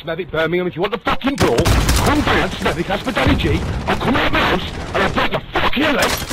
Smethwick, Birmingham, if you want the fucking brawl, come down, Smethwick, that's for Danny G. I'll come out of my house and I'll break your fucking leg.